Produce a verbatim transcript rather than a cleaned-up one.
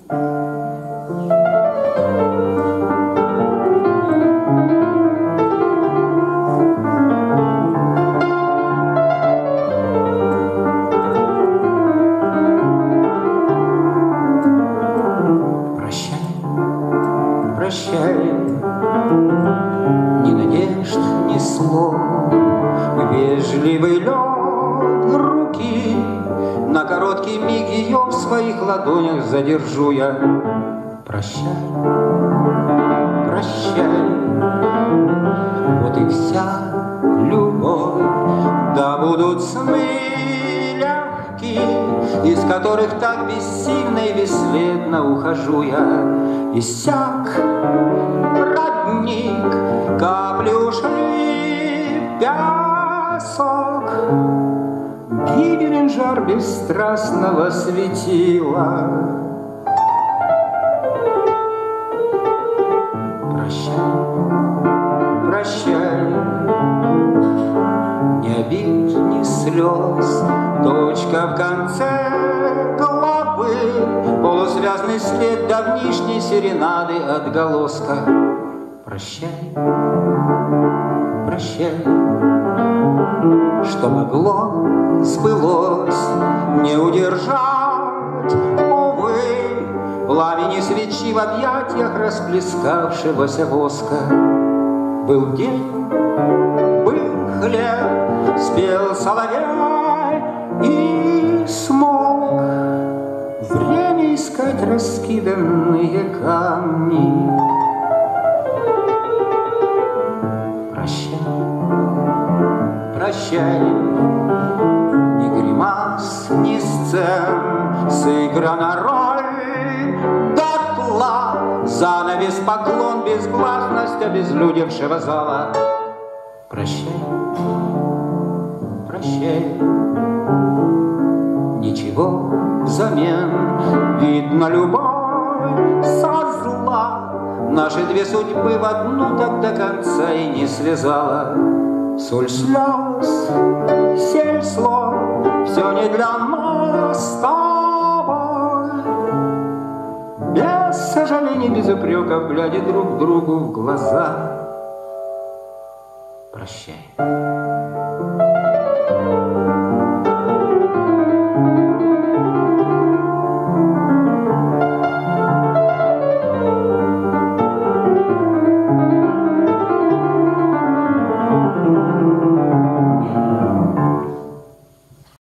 Прощай, ни надежд, ни слов, вежливый лед руки, на короткий миг ее в своих ладонях задержу я. Прощай, прощай, вот и вся любовь, да будут сны легкие, из которых так бессильно и бесследно ухожу я. Иссяк родник, капли ушли в песок, гибелен жар бесстрастного светила. Прощай, прощай, ни обид, ни слез, точка в конце главы, полусвязный след давнишней серенады отголоска. Прощай, прощай, что могло сбылось, не удержать, увы, пламени свечи в объятиях расплескавшегося воска. Был день, был хлеб, спел соловей и смог. Время искать раскиданные камни. Прощай, прощай, ни гримас, ни сцен, сыграна роль дотла, занавес, поклон, безгласность обезлюдевшего зала. Прощай, прощай, ничего взамен, видно, любовь со зла наши две судьбы в одну так до конца и не связала. Соль слез, сель слов, все не для нас с тобой. Без сожалений, без упреков, глядя друг другу в глаза. Прощай.